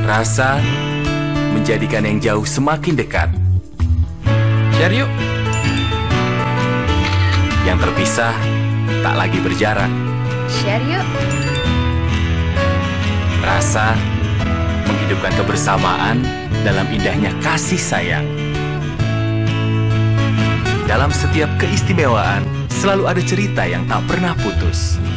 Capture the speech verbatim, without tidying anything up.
Rasa menjadikan yang jauh semakin dekat. Share yuk. Yang terpisah tak lagi berjarak. Share yuk. Rasa menghidupkan kebersamaan dalam indahnya kasih sayang. Dalam setiap keistimewaan selalu ada cerita yang tak pernah putus.